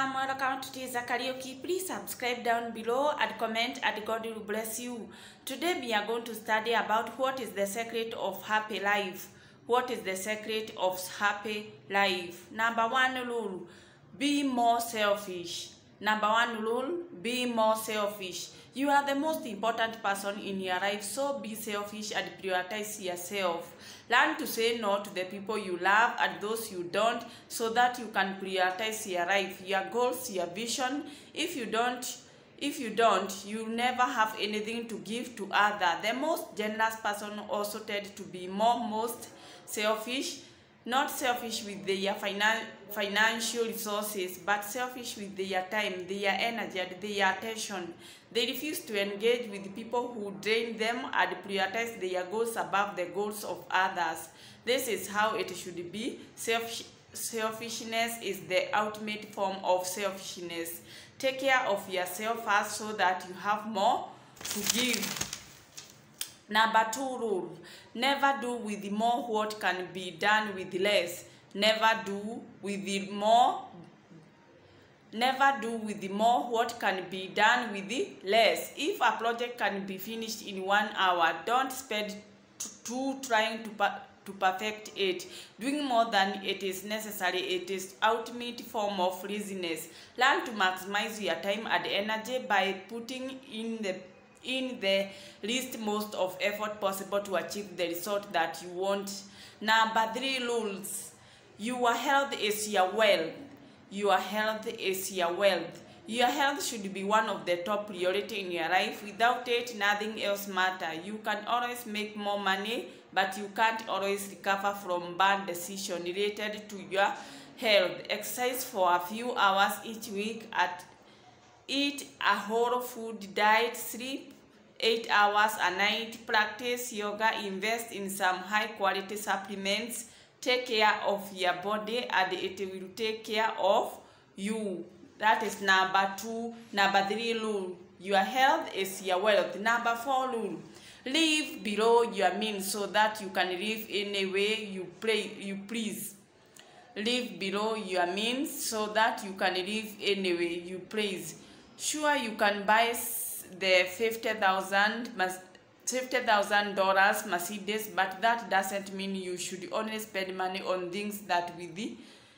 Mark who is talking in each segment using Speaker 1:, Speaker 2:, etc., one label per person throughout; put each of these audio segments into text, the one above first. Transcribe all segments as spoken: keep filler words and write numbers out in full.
Speaker 1: Welcome, welcome to Teza Karaoke. Please subscribe down below and comment, and God will bless you. Today we are going to study about what is the secret of happy life. What is the secret of happy life? Number one rule, be more selfish. Number one rule, be more selfish. You are the most important person in your life, so be selfish and prioritize yourself. Learn to say no to the people you love and those you don't, so that you can prioritize your life, your goals, your vision. If you don't, if you don't, you'll never have anything to give to others. The most generous person also tend to be more most selfish. Not selfish with their finan financial resources, but selfish with their time, their energy, and their attention. They refuse to engage with people who drain them and prioritize their goals above the goals of others. This is how it should be. Selfish selfishness is the ultimate form of selfishness. Take care of yourself first so that you have more to give. Number two rule, never do with more what can be done with less. Never do with the more, never do with the more what can be done with the less. If a project can be finished in one hour, don't spend two trying to to perfect it. Doing more than it is necessary, it is ultimate form of laziness. Learn to maximize your time and energy by putting in the in the least most of effort possible to achieve the result that you want. Number three rules, your health is your wealth. Your health is your wealth. Your health should be one of the top priority in your life. Without it, nothing else matters. You can always make more money, but you can't always recover from bad decisions related to your health. Exercise for a few hours each week, at eat a whole food diet, sleep eight hours a night, practice yoga, invest in some high quality supplements. Take care of your body and it will take care of you. That is number two. Number three rule, your health is your wealth. Number four rule, live below your means so that you can live any way you pray you please. Live below your means so that you can live any way you please. Sure, you can buy the fifty thousand fifty thousand dollars Mercedes, but that doesn't mean you should only spend money on things that will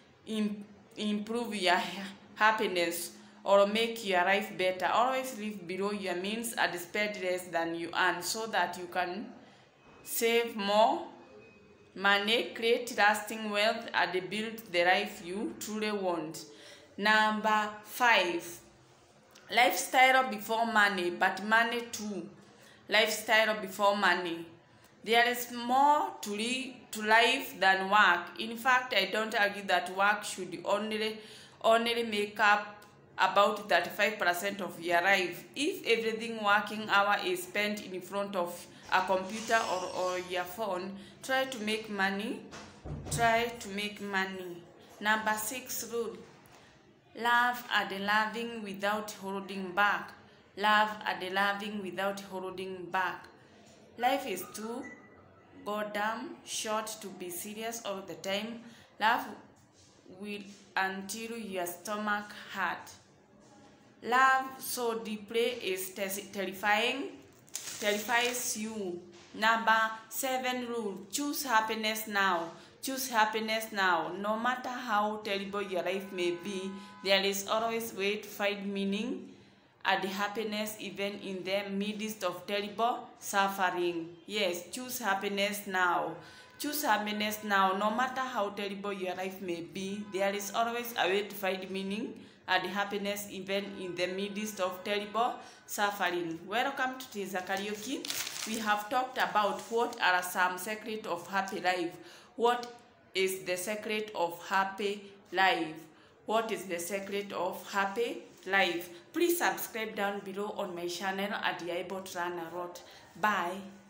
Speaker 1: improve your happiness or make your life better. Always live below your means and spend less than you earn, so that you can save more money, create lasting wealth, and build the life you truly want. Number five, lifestyle before money, but money too. Lifestyle before money. There is more to, to life than work. In fact, I don't argue that work should only, only make up about thirty-five percent of your life. If everything working hour is spent in front of a computer or, or your phone, try to make money. Try to make money. Number six rule, love and loving without holding back. Love and loving without holding back. Life is too goddamn short to be serious all the time. Love will until your stomach hurt. Love so deeply is terrifying, terrifies you. Number seven rule, choose happiness now. Choose happiness now. No matter how terrible your life may be, there is always a way to find meaning and happiness even in the midst of terrible suffering. Yes, choose happiness now. Choose happiness now. No matter how terrible your life may be, there is always a way to find meaning and happiness even in the midst of terrible suffering. Welcome to Teza Karaoke. We have talked about what are some secrets of happy life. What is the secret of happy life? What is the secret of happy life? Please subscribe down below on my channel and you're able to learn a lot. Bye.